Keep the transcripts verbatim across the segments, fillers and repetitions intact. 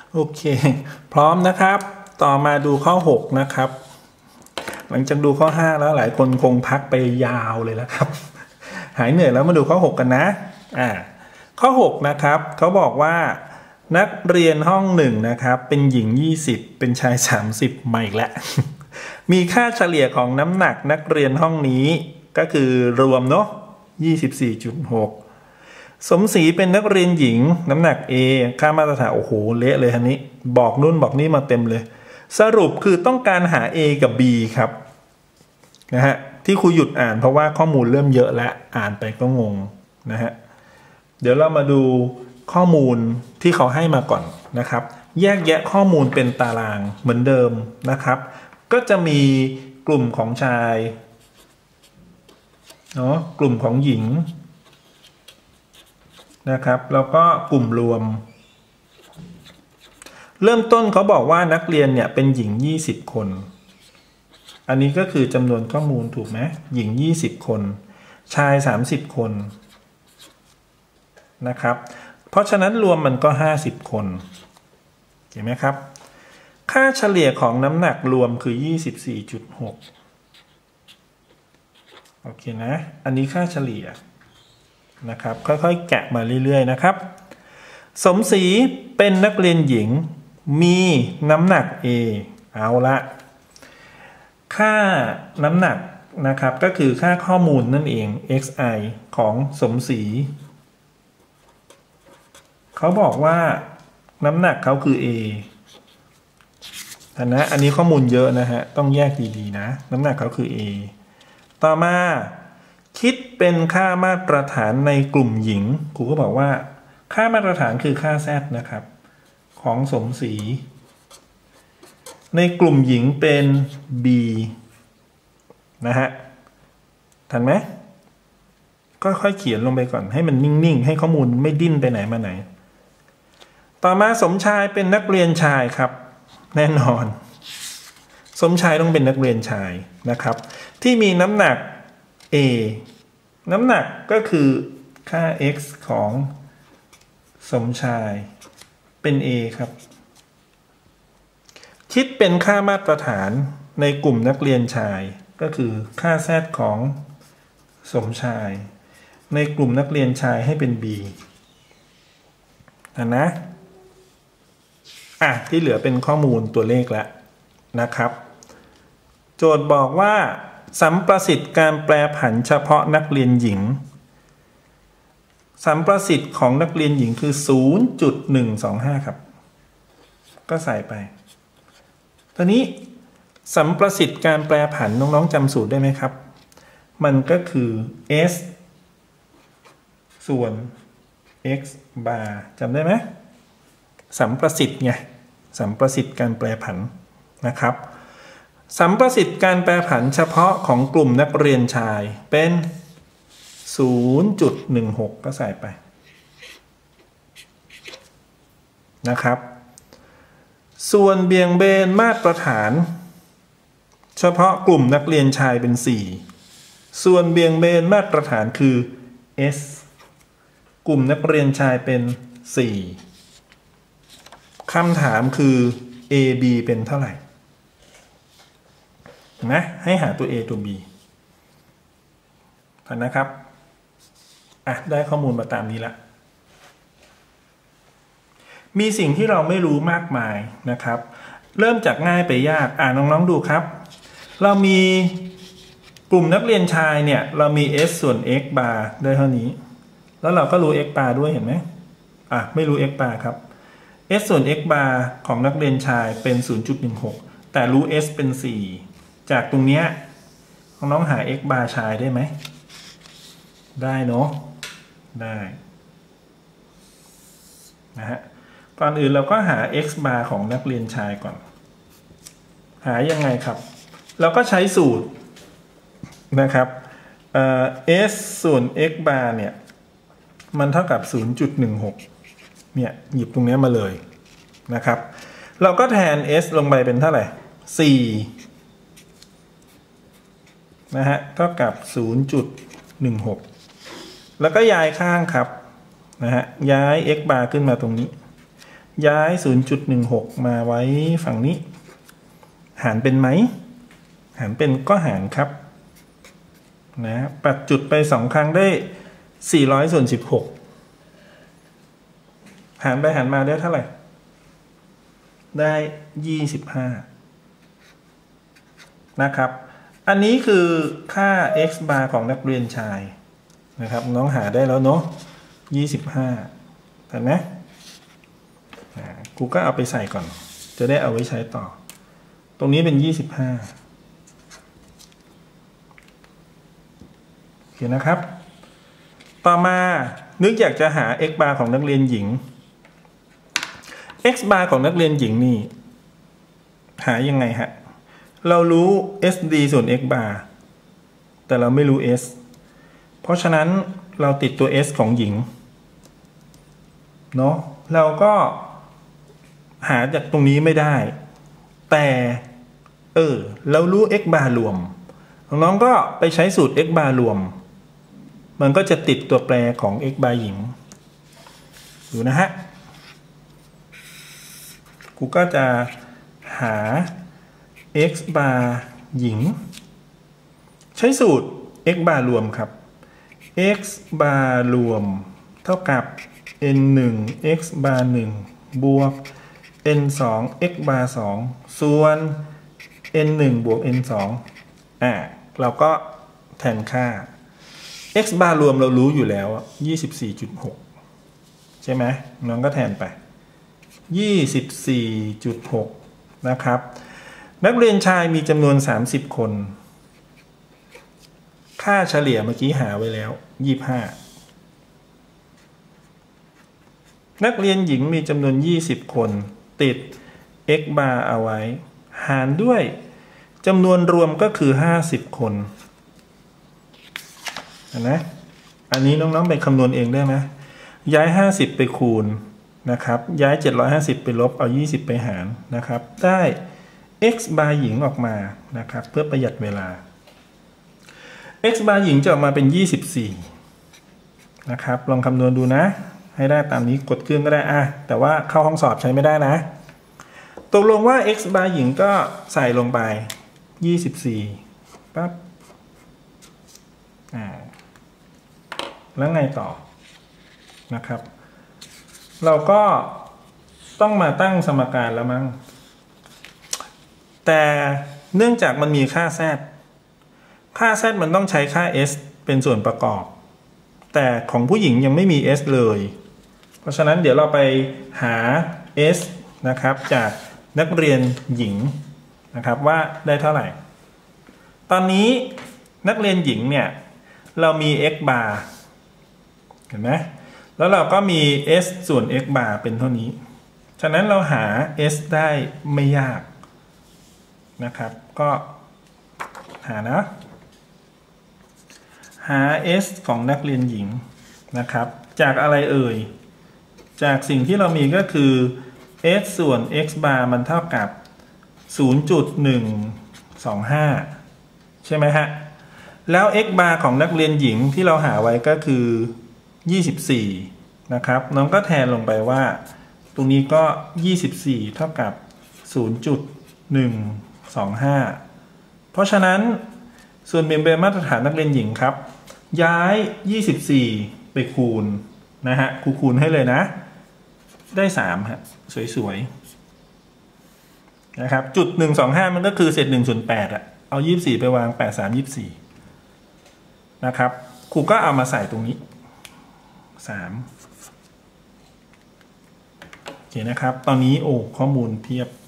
โอเคพร้อมนะครับต่อมาดูข้อหกนะครับหลังจากดูข้อห้าแล้วหลายคนคงพักไปยาวเลยแล้วครับหายเหนื่อยแล้วมาดูข้อหกกันนะอ่าข้อหกนะครับเขาบอกว่านักเรียนห้องหนึ่งนะครับเป็นหญิงยี่สิบเป็นชายสามสิบมาอีกแล้ว มีค่าเฉลี่ยของน้ำหนักนักเรียนห้องนี้ก็คือรวมเนาะ ยี่สิบสี่จุดหก สมศรีเป็นนักเรียนหญิงน้ำหนัก A ค่ามาตรฐานโอ้โหเละเลยทันนี้บอกนู่นบอกนี่มาเต็มเลยสรุปคือต้องการหา A กับ B ครับนะฮะที่ครูหยุดอ่านเพราะว่าข้อมูลเริ่มเยอะแล้วอ่านไปก็งงนะฮะเดี๋ยวเรามาดูข้อมูลที่เขาให้มาก่อนนะครับแยกแยะข้อมูลเป็นตารางเหมือนเดิมนะครับก็จะมีกลุ่มของชายเนาะกลุ่มของหญิงนะครับแล้วก็กลุ่มรวมเริ่มต้นเขาบอกว่านักเรียนเนี่ยเป็นหญิงยี่สิบคนอันนี้ก็คือจำนวนข้อมูลถูกไหมหญิงยี่สิบคนชายสามสิบคนนะครับเพราะฉะนั้นรวมมันก็ห้าสิบคนเห็นไหมครับค่าเฉลี่ยของน้ำหนักรวมคือ ยี่สิบสี่จุดหก โอเคนะอันนี้ค่าเฉลี่ยนะครับค่อยๆแกะมาเรื่อยๆนะครับสมศรีเป็นนักเรียนหญิงมีน้ำหนัก A เอาละค่าน้ำหนักนะครับก็คือค่าข้อมูลนั่นเอง xi ของสมศรีเขาบอกว่าน้ำหนักเขาคือ A นะอันนี้ข้อมูลเยอะนะฮะต้องแยกดีๆนะน้ำหนักเขาคือ A ต่อมาคิดเป็นค่ามาตรฐานในกลุ่มหญิงครูก็บอกว่าค่ามาตรฐานคือค่า Z นะครับของสมศรีในกลุ่มหญิงเป็น B นะฮะทันไหมก็ค่อยเขียนลงไปก่อนให้มันนิ่งๆให้ข้อมูลไม่ดิ้นไปไหนมาไหนต่อมาสมชายเป็นนักเรียนชายครับแน่นอนสมชายต้องเป็นนักเรียนชายนะครับที่มีน้ำหนัก A น้ำหนักก็คือค่า x ของสมชายเป็น A ครับคิดเป็นค่ามาตรฐานในกลุ่มนักเรียนชายก็คือค่า z ของสมชายในกลุ่มนักเรียนชายให้เป็น b นะนะอ่ะที่เหลือเป็นข้อมูลตัวเลขแล้วนะครับโจทย์บอกว่าสัมประสิทธิ์การแปรผันเฉพาะนักเรียนหญิงสัมประสิทธิ์ของนักเรียนหญิงคือ ศูนย์จุดหนึ่งสองห้า ครับก็ใส่ไปตอนนี้สัมประสิทธิ์การแปรผันน้องๆจำสูตรได้ไหมครับมันก็คือ s ส่วน x bar จำได้ไหมสัมประสิทธิ์ไงสัมประสิทธิ์การแปรผันนะครับสัมประสิทธิ์การแปรผันเฉพาะของกลุ่มนักเรียนชายเป็น ศูนย์จุดหนึ่งหก ก็ใส่ไปนะครับส่วนเบี่ยงเบนมาตรฐานเฉพาะกลุ่มนักเรียนชายเป็น สี่ส่วนเบี่ยงเบนมาตรฐานคือ s กลุ่มนักเรียนชายเป็น สี่คำถามคือ a b เป็นเท่าไหร่นะให้หาตัว a ตัว b ทันนะครับอ่ะได้ข้อมูลมาตามนี้ละมีสิ่งที่เราไม่รู้มากมายนะครับเริ่มจากง่ายไปยากอ่าน้องๆดูครับเรามีกลุ่มนักเรียนชายเนี่ยเรามี s ส่วน x bar ได้เท่านี้แล้วเราก็รู้ x bar ด้วยเห็นไหมอ่ะไม่รู้ x bar ครับ s ส่วน x bar ของนักเรียนชายเป็น ศูนย์จุดหนึ่งหก แต่รู้ s เป็น สี่จากตรงเนี้ยน้องๆหา x bar ชายได้ไหมได้เนาะได้นะฮะก่อนอื่นเราก็หา x bar ของนักเรียนชายก่อนหายังไงครับเราก็ใช้สูตรนะครับเอ่อ s ส่วน x bar เนี่ยมันเท่ากับ ศูนย์จุดหนึ่งหก เนี่ยหยิบตรงนี้มาเลยนะครับเราก็แทน s ลงไปเป็นเท่าไหร่ สี่ นะฮะเท่ากับ ศูนย์จุดหนึ่งหก แล้วก็ย้ายข้างครับนะฮะย้าย x bar ขึ้นมาตรงนี้ย้าย ศูนย์จุดหนึ่งหก มาไว้ฝั่งนี้หารเป็นไหมหารเป็นก็หารครับนะปัดจุดไปสองครั้งได้สี่ร้อยส่วนสิบหกหารไปหารมาได้เท่าไหร่ได้ยี่สิบห้านะครับอันนี้คือค่า x bar ของนักเรียนชายนะครับน้องหาได้แล้วเนาะยี่สิบห้าเห็นไหมกูก็เอาไปใส่ก่อนจะได้เอาไว้ใช้ต่อตรงนี้เป็นยี่สิบห้าโอเคนะครับต่อมานึกอยากจะหา x bar ของนักเรียนหญิง x bar ของนักเรียนหญิงนี่หายังไงฮะเรารู้ sd ส่วน x bar แต่เราไม่รู้ s เพราะฉะนั้นเราติดตัว s ของหญิงเนาะเราก็หาจากตรงนี้ไม่ได้แต่เออเรารู้ x bar รวมน้องๆก็ไปใช้สูตร x bar รวมมันก็จะติดตัวแปรของ x bar หญิงดูนะฮะกูก็จะหา x bar หญิงใช้สูตร x bar รวมครับ x bar รวมเท่ากับ n หนึ่ง x bar หนึ่งบวก n สอง x bar สองส่วน n หนึ่งบวก n สองอ่าเราก็แทนค่า x bar รวมเรารู้อยู่แล้ว ยี่สิบสี่จุดหก ใช่ไหมน้องก็แทนไป ยี่สิบสี่จุดหก นะครับนักเรียนชายมีจำนวนสามสิบคนค่าเฉลี่ยเมื่อกี้หาไว้แล้วยี่สิบห้านักเรียนหญิงมีจำนวนยี่สิบคนติด x bar เอาไว้หารด้วยจำนวนรวมก็คือห้าสิบคนนะอันนี้น้องๆไปคำนวณเองได้ไหมย้ายห้าสิบไปคูณนะครับย้ายเจ็ดร้อยห้าสิบไปลบเอายี่สิบไปหารนะครับได้ x bar หญิงออกมานะครับเพื่อประหยัดเวลา x bar หญิงจะออกมาเป็นยี่สิบสี่นะครับลองคำนวณดูนะให้ได้ตามนี้กดเครื่องก็ได้อ่ะแต่ว่าเข้าห้องสอบใช้ไม่ได้นะตกลงว่า x bar หญิงก็ใส่ลงไปยี่สิบสี่ปั๊บอ่าแล้วไงต่อนะครับเราก็ต้องมาตั้งสมการแล้วมั้งแต่เนื่องจากมันมีค่า z ค่า z มันต้องใช้ค่า s เป็นส่วนประกอบแต่ของผู้หญิงยังไม่มี s เลยเพราะฉะนั้นเดี๋ยวเราไปหา s นะครับจากนักเรียนหญิงนะครับว่าได้เท่าไหร่ตอนนี้นักเรียนหญิงเนี่ยเรามี x bar เห็นไหมแล้วเราก็มี s ส่วน x bar เป็นเท่านี้ฉะนั้นเราหา s ได้ไม่ยากนะครับก็หานะหา s ของนักเรียนหญิงนะครับจากอะไรเอ่ยจากสิ่งที่เรามีก็คือ s ส่วน x bar มันเท่ากับ ศูนย์จุดหนึ่งสองห้า ใช่ไหมฮะแล้ว x bar ของนักเรียนหญิงที่เราหาไว้ก็คือยี่สิบสี่นะครับน้องก็แทนลงไปว่าตรงนี้ก็ยี่สิบสี่เท่ากับ ศูนย์จุดหนึ่งสองห้า เพราะฉะนั้นส่วนเมมเบอร์มาตรฐานนักเรียนหญิงครับย้ายยี่สิบสี่ไปคูณนะฮะคูคูณให้เลยนะได้สามฮะสวยๆนะครับจุดหนึ่งสองห้ามันก็คือเศษหนึ่งส่วนแปดอะเอายี่สิบสี่ไปวางแปด สาม ยี่สิบสี่นะครับครูก็เอามาใส่ตรงนี้สามโอเคนะครับตอนนี้โอ้ข้อมูลเพียบ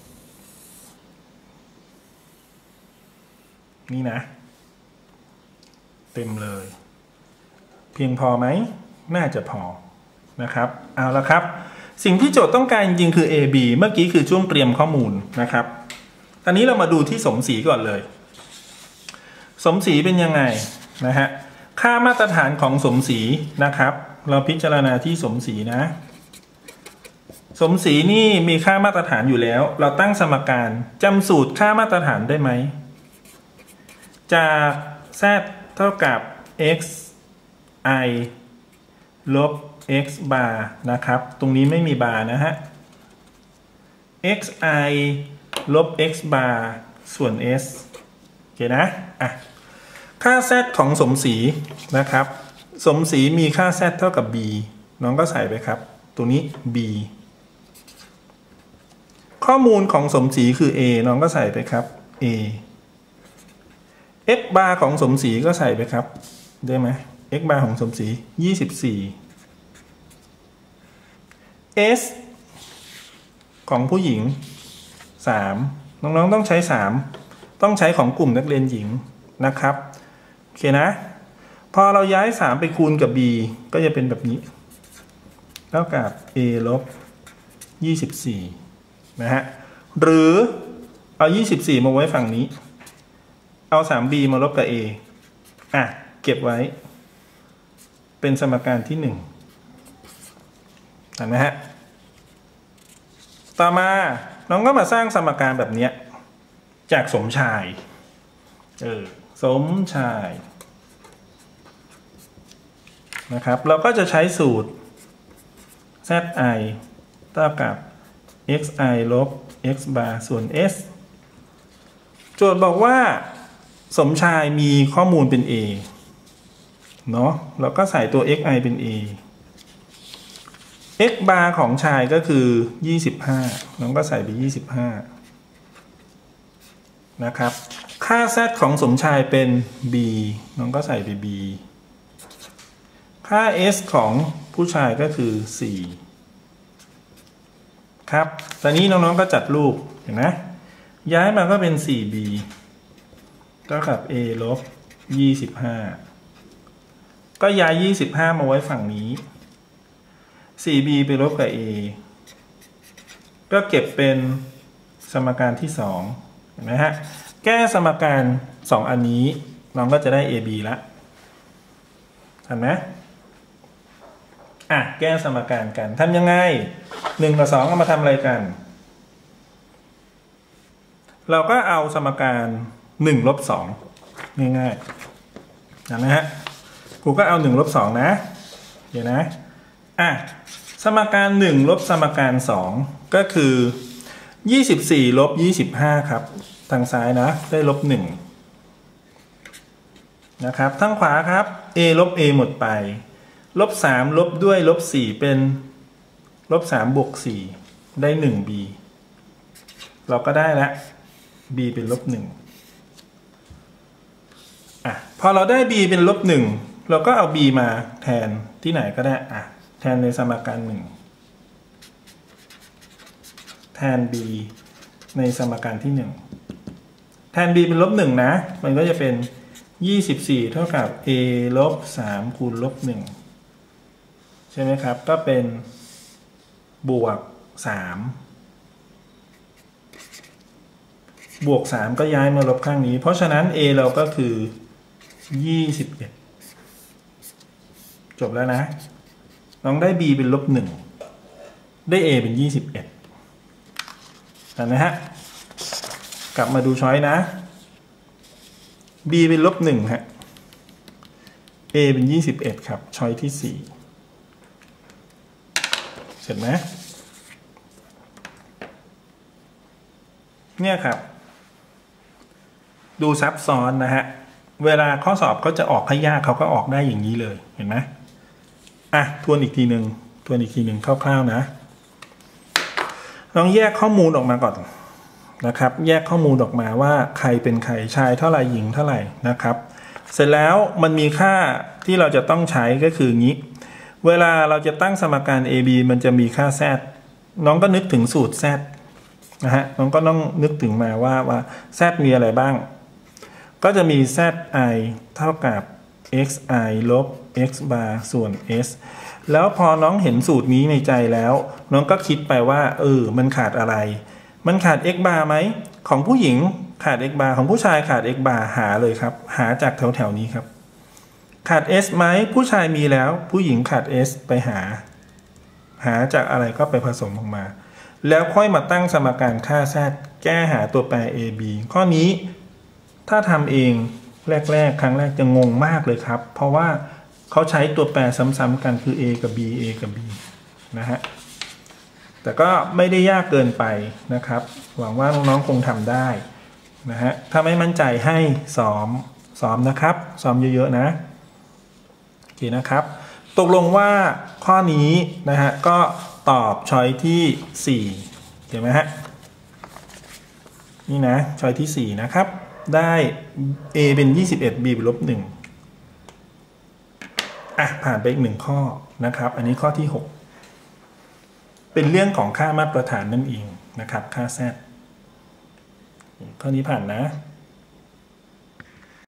นี่นะเต็มเลยเพียงพอไหมน่าจะพอนะครับเอาละครับสิ่งที่โจทย์ต้องการจริงๆคือ a b เมื่อกี้คือช่วงเตรียมข้อมูลนะครับตอนนี้เรามาดูที่สมศรีก่อนเลยสมศรีเป็นยังไงนะฮะค่ามาตรฐานของสมศรีนะครับเราพิจารณาที่สมศรีนะสมศรีนี่มีค่ามาตรฐานอยู่แล้วเราตั้งสมการจำสูตรค่ามาตรฐานได้ไหมจาก z เท่ากับ x i ลบ x bar นะครับตรงนี้ไม่มีบาร์นะฮะ xi ลบ x bar ส่วน s โอเคนะอ่ะค่า z ของสมศรีนะครับสมศรีมีค่า z เท่ากับ b น้องก็ใส่ไปครับตัวนี้ b ข้อมูลของสมศรีคือ a น้องก็ใส่ไปครับ a x bar ของสมศรีก็ใส่ไปครับได้ไหม x bar ของสมศรียี่สิบสี่ s ของผู้หญิงสามน้องๆต้องใช้สามต้องใช้ของกลุ่มนักเรียนหญิงนะครับโอเคนะพอเราย้ายสามไปคูณกับ b ก็จะเป็นแบบนี้เท่ากับ a ลบยี่สิบสี่นะฮะหรือเอายี่สิบสี่มาไว้ฝั่งนี้เอา สาม บี มาลบกับ a อ่ะเก็บไว้เป็นสมการที่หนึ่งเห็นไหมฮะต่อมาน้องก็มาสร้างสมการแบบนี้จากสมชายเออสมชายนะครับเราก็จะใช้สูตร zi เท่ากับ xi ลบ x bar ส่วน s โจทย์บอกว่าสมชายมีข้อมูลเป็น a เนาะเราก็ใส่ตัว xi เป็น a x bar ของชายก็คือยี่สิบห้าน้องก็ใส่ไปยี่สิบห้านะครับค่า z ของสมชายเป็น b น้องก็ใส่ไป b ค่า s ของผู้ชายก็คือสี่ครับตอนนี้น้องๆก็จัดรูปเห็นไหมย้ายมาก็เป็น สี่ บี เท่ากับ a ลบยี่สิบห้าก็ย้ายยี่สิบห้ามาไว้ฝั่งนี้ สี่ บี ไปลบกับ a ก็เก็บเป็นสมการที่สองเห็นไหมฮะแก้สมการสองอันนี้น้องก็จะได้ ab ละเห็นไหมอ่ะแก้สมการกันทำยังไงหนึ่งกับสองเอามาทำอะไรกันเราก็เอาสมการหนึ่งลบสองง่ายๆเห็นไหมฮะกูก็เอาหนึ่งลบสองนะเดี๋ยวนะอ่ะสมการหนึ่งลบสมการสองก็คือยี่สิบสี่ลบยี่สิบห้าครับทางซ้ายนะได้ลบหนึ่งนะครับทางขวาครับ a ลบ a หมดไปลบสามลบด้วยลบสี่เป็นลบสามบวกสี่ได้หนึ่ง b เราก็ได้แล้ว b เป็นลบหนึ่งอ่ะพอเราได้ b เป็นลบหนึ่งเราก็เอา b มาแทนที่ไหนก็ได้อ่ะแทนในสมการหนึ่งแทน b ในสมการที่หนึ่งแทน b เป็นลบหนึ่งนะมันก็จะเป็นยี่สิบสี่เท่ากับ a ลบสามคูณลบหนึ่งใช่ไหมครับก็เป็นบวกสามบวกสามก็ย้ายมาลบข้างนี้เพราะฉะนั้น a เราก็คือยี่สิบเอ็ดจบแล้วนะน้องได้ b เป็นลบหนึ่งได้ a เป็นยี่สิบเอ็ดเห็นไหมฮะกลับมาดูช้อยนะ b เป็นลบหนึ่งฮะ a เป็นยี่สิบเอ็ดครับช้อยที่สี่เสร็จไหมเนี่ยครับดูซับซ้อนนะฮะเวลาข้อสอบเขาจะออกให้ยากเขาก็ออกได้อย่างนี้เลยเห็นไหมอ่ะทวนอีกทีหนึ่งทวนอีกทีหนึ่งคร่าวๆนะลองแยกข้อมูลออกมาก่อนนะครับแยกข้อมูลออกมาว่าใครเป็นใครชายเท่าไหร่หญิงเท่าไหร่นะครับเสร็จแล้วมันมีค่าที่เราจะต้องใช้ก็คืองี้เวลาเราจะตั้งสมการ ab มันจะมีค่า z น้องก็นึกถึงสูตร z นะฮะน้องก็ต้องนึกถึงมาว่าว่า z มีอะไรบ้างก็จะมี zi เท่ากับ xi ลบ x bar ส่วน s แล้วพอน้องเห็นสูตรนี้ในใจแล้วน้องก็คิดไปว่าเออมันขาดอะไรมันขาด x bar ไหมของผู้หญิงขาด x bar ของผู้ชายขาด x bar หาเลยครับหาจากแถวๆนี้ครับขาด s ไหมผู้ชายมีแล้วผู้หญิงขาด s ไปหาหาจากอะไรก็ไปผสมออกมาแล้วค่อยมาตั้งสมการค่า z แก้หาตัวแปร ab ข้อนี้ถ้าทำเองแรกๆครั้งแรกจะงงมากเลยครับเพราะว่าเขาใช้ตัวแปรซ้ำๆกันคือ a กับ b a กับ b นะฮะแต่ก็ไม่ได้ยากเกินไปนะครับหวังว่าน้องๆคงทำได้นะฮะถ้าไม่มั่นใจให้ซ้อมซ้อมนะครับซ้อมเยอะๆนะโอเคนะครับตกลงว่าข้อนี้นะฮะก็ตอบช้อยที่สี่เห็นไหมฮะนี่นะช้อยที่สี่นะครับได้ A เป็นยี่สิบเอ็ด B เป็นลบหนึ่งอ่ะผ่านไปอีกหนึ่งข้อนะครับอันนี้ข้อที่หกเป็นเรื่องของค่ามาตรฐานนั่นเองนะครับค่า z ข้อนี้ผ่านนะ